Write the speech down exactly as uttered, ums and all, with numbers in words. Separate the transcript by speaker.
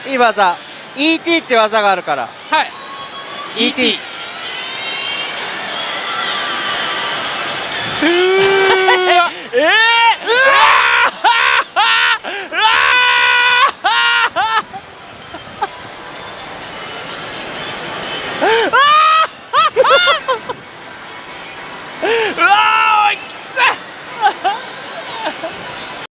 Speaker 1: いい技 イーティー って技があるから。
Speaker 2: はい
Speaker 1: イーティー。
Speaker 2: うーわえ